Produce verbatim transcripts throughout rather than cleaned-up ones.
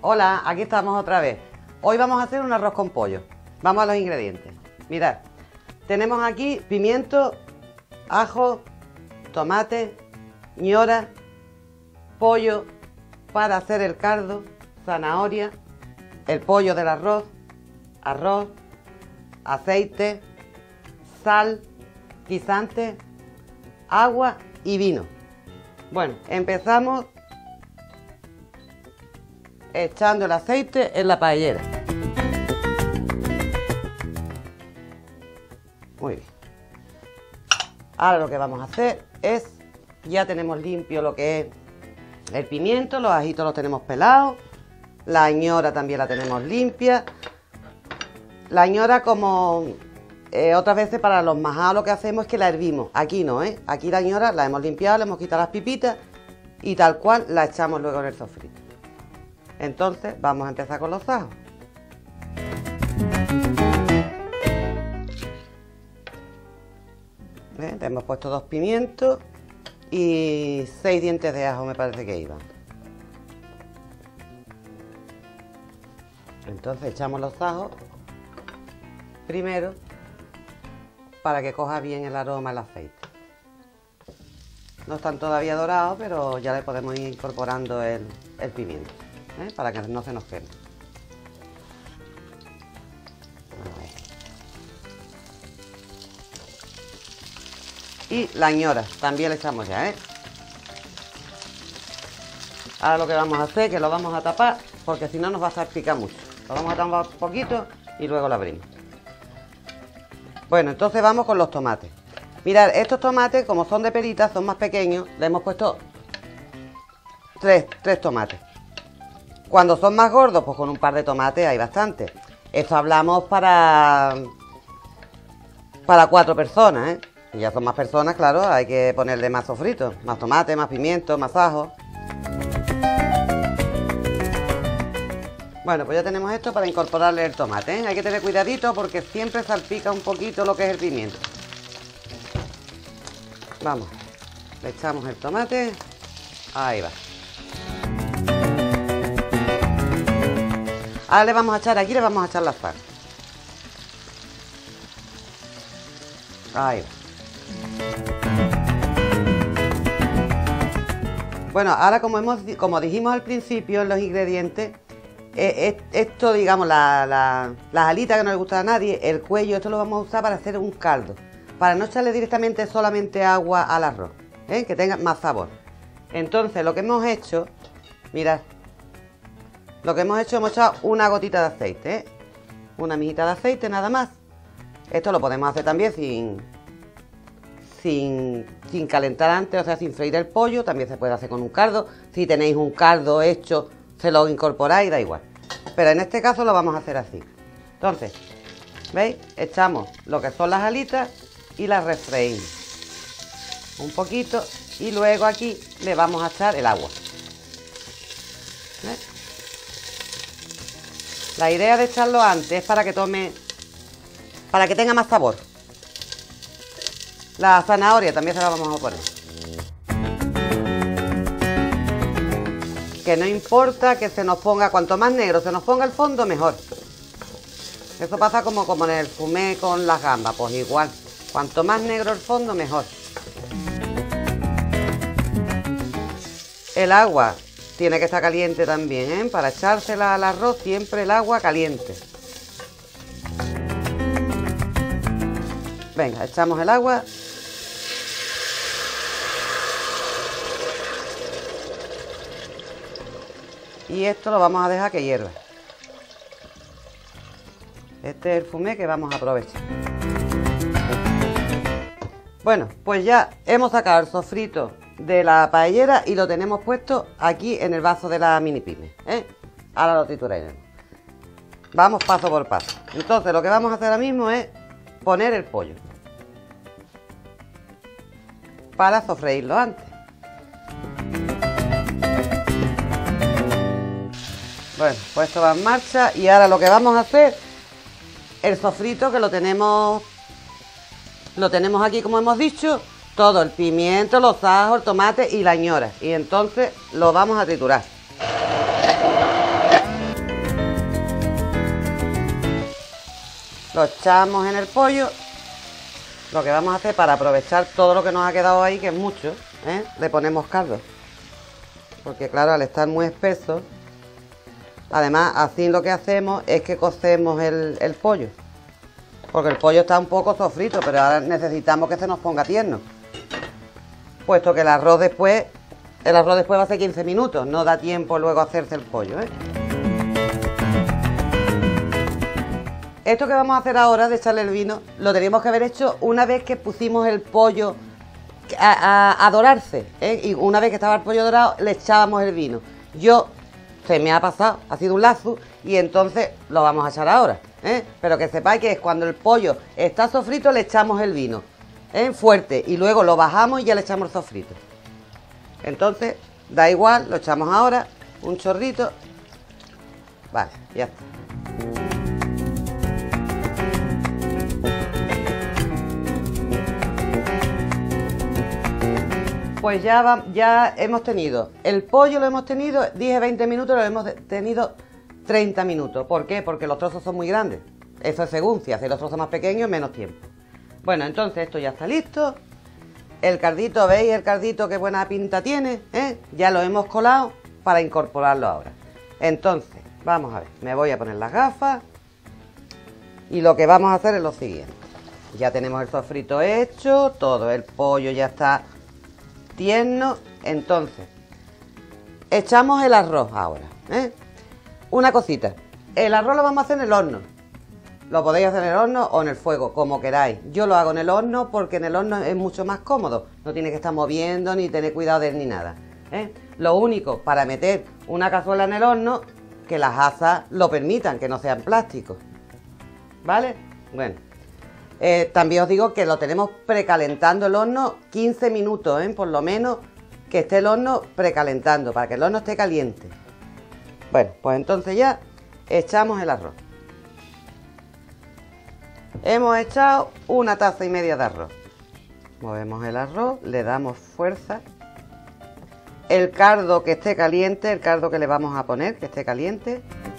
Hola, aquí estamos otra vez. Hoy vamos a hacer un arroz con pollo. Vamos a los ingredientes. Mirad, tenemos aquí pimiento, ajo, tomate, ñora, pollo para hacer el caldo, zanahoria, el pollo del arroz, arroz, aceite, sal, guisante, agua y vino. Bueno, empezamos echando el aceite en la paellera. Muy bien. Ahora lo que vamos a hacer es, ya tenemos limpio lo que es el pimiento, los ajitos los tenemos pelados, la ñora también la tenemos limpia. La ñora, como eh, otras veces para los majados, lo que hacemos es que la hervimos. Aquí no, ¿eh? Aquí la ñora la hemos limpiado, le hemos quitado las pipitas y tal cual la echamos luego en el sofrito. Entonces vamos a empezar con los ajos. ¿Ven? Le hemos puesto dos pimientos y seis dientes de ajo, me parece que iban. Entonces echamos los ajos primero para que coja bien el aroma el aceite. No están todavía dorados, pero ya le podemos ir incorporando el, el pimiento, ¿eh? Para que no se nos queme. Y la ñora también le echamos ya, ¿eh? Ahora lo que vamos a hacer es que lo vamos a tapar, porque si no nos va a salpicar mucho. Lo vamos a tapar un poquito y luego lo abrimos. Bueno, entonces vamos con los tomates. Mirad, estos tomates, como son de perita, son más pequeños, le hemos puesto tres, tres tomates. Cuando son más gordos, pues con un par de tomates hay bastante. Esto hablamos para, para cuatro personas, ¿eh? Si ya son más personas, claro, hay que ponerle más sofrito, más tomate, más pimiento, más ajo. Bueno, pues ya tenemos esto para incorporarle el tomate, ¿eh? Hay que tener cuidadito porque siempre salpica un poquito lo que es el pimiento. Vamos, le echamos el tomate, ahí va. Ahora le vamos a echar, aquí le vamos a echar la sal. Ahí va. Bueno, ahora como, hemos, como dijimos al principio en los ingredientes, eh, esto, digamos, la, la, las alitas que no le gusta a nadie, el cuello, esto lo vamos a usar para hacer un caldo. Para no echarle directamente solamente agua al arroz, ¿eh? Que tenga más sabor. Entonces lo que hemos hecho, mirad, lo que hemos hecho, hemos echado una gotita de aceite, ¿eh? Una mijita de aceite nada más. Esto lo podemos hacer también sin, sin, sin calentar antes, o sea, sin freír el pollo, también se puede hacer con un caldo. Si tenéis un caldo hecho, se lo incorporáis, da igual. Pero en este caso lo vamos a hacer así. Entonces, ¿veis? Echamos lo que son las alitas y las refreímos un poquito y luego aquí le vamos a echar el agua. ¿Ves? La idea de echarlo antes es para que tome, para que tenga más sabor. La zanahoria también se la vamos a poner. Que no importa que se nos ponga, cuanto más negro se nos ponga el fondo, mejor. Eso pasa como, como en el fumé con las gambas, pues igual. Cuanto más negro el fondo, mejor. El agua tiene que estar caliente también, ¿eh? Para echársela al arroz, siempre el agua caliente. Venga, echamos el agua. Y esto lo vamos a dejar que hierva. Este es el fumé que vamos a aprovechar. Bueno, pues ya hemos sacado el sofrito de la paellera y lo tenemos puesto aquí en el vaso de la mini pyme, ¿eh? Ahora lo trituraremos. Vamos paso por paso. Entonces lo que vamos a hacer ahora mismo es poner el pollo para sofreírlo antes. Bueno, pues esto va en marcha y ahora lo que vamos a hacer, el sofrito que lo tenemos, lo tenemos aquí como hemos dicho, todo el pimiento, los ajos, el tomate y la ñora. Y entonces lo vamos a triturar. lo echamos en el pollo. Lo que vamos a hacer para aprovechar todo lo que nos ha quedado ahí, que es mucho, ¿eh? Le ponemos caldo. Porque claro, al estar muy espeso, además así lo que hacemos es que cocemos el, el pollo. Porque el pollo está un poco sofrito, pero ahora necesitamos que se nos ponga tierno. Puesto que el arroz después, el arroz después va a ser quince minutos, no da tiempo luego a hacerse el pollo, ¿eh? Esto que vamos a hacer ahora de echarle el vino, lo teníamos que haber hecho una vez que pusimos el pollo a, a, a dorarse, ¿eh? Y una vez que estaba el pollo dorado, le echábamos el vino. Yo, se me ha pasado, ha sido un lazo, y entonces lo vamos a echar ahora, ¿eh? Pero que sepáis que es cuando el pollo está sofrito, le echamos el vino, ¿eh? Fuerte, y luego lo bajamos y ya le echamos el sofrito. Entonces, da igual, lo echamos ahora, un chorrito. Vale, ya está. Pues ya, va, ya hemos tenido, el pollo lo hemos tenido, dije veinte minutos, lo hemos tenido treinta minutos. ¿Por qué? Porque los trozos son muy grandes. Eso es según, si hacéis los trozos más pequeños, menos tiempo. Bueno, entonces esto ya está listo. El cardito, ¿veis el cardito qué buena pinta tiene? ¿Eh? Ya lo hemos colado para incorporarlo ahora. Entonces, vamos a ver, me voy a poner las gafas. Y lo que vamos a hacer es lo siguiente. Ya tenemos el sofrito hecho, todo el pollo ya está tierno. Entonces echamos el arroz ahora, ¿eh? Una cosita, el arroz lo vamos a hacer en el horno. Lo podéis hacer en el horno o en el fuego, como queráis. Yo lo hago en el horno porque en el horno es mucho más cómodo. No tiene que estar moviendo ni tener cuidado de él ni nada, ¿eh? Lo único, para meter una cazuela en el horno, que las asas lo permitan, que no sean plásticos, ¿vale? Bueno, Eh, también os digo que lo tenemos precalentando el horno quince minutos, ¿eh? Por lo menos que esté el horno precalentando, para que el horno esté caliente. Bueno, pues entonces ya echamos el arroz. Hemos echado una taza y media de arroz. Movemos el arroz, le damos fuerza. El caldo que esté caliente, el caldo que le vamos a poner, que esté caliente.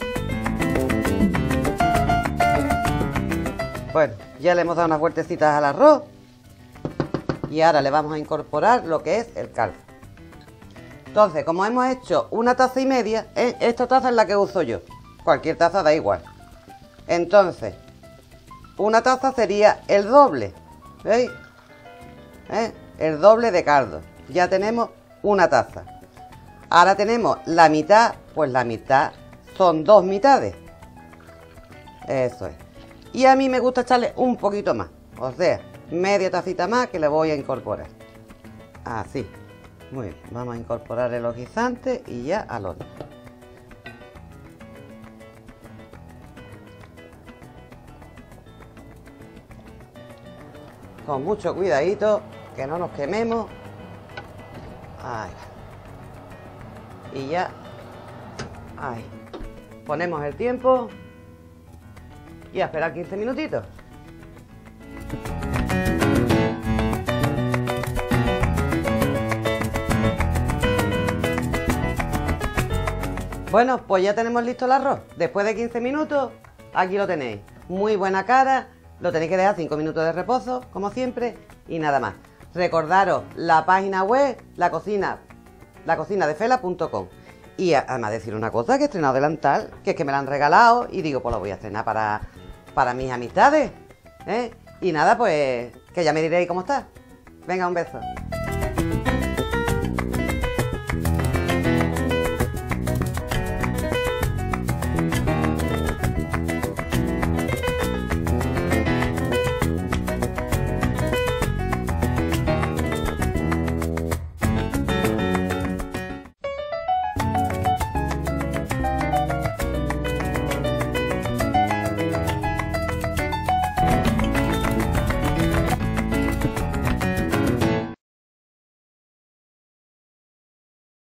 Bueno, ya le hemos dado unas vueltecitas al arroz y ahora le vamos a incorporar lo que es el caldo. Entonces, como hemos hecho una taza y media, ¿eh? Esta taza es la que uso yo. Cualquier taza da igual. Entonces, una taza sería el doble, ¿veis? ¿Eh? El doble de caldo. Ya tenemos una taza. Ahora tenemos la mitad, pues la mitad son dos mitades. Eso es. Y a mí me gusta echarle un poquito más, o sea, media tacita más que le voy a incorporar. Así. Muy bien, vamos a incorporar el guisante y ya al horno. Con mucho cuidadito, que no nos quememos. Ahí. Y ya. Ahí. Ponemos el tiempo. Y a esperar quince minutitos. Bueno, pues ya tenemos listo el arroz. Después de quince minutos, aquí lo tenéis. Muy buena cara. Lo tenéis que dejar cinco minutos de reposo, como siempre, y nada más. Recordaros la página web, la cocina, la cocina de fela punto com. Y además decir una cosa, que he estrenado delantal, que es que me la han regalado y digo, pues lo voy a estrenar para... para mis amistades, ¿eh? Y nada, pues que ya me diréis cómo está. Venga, un beso.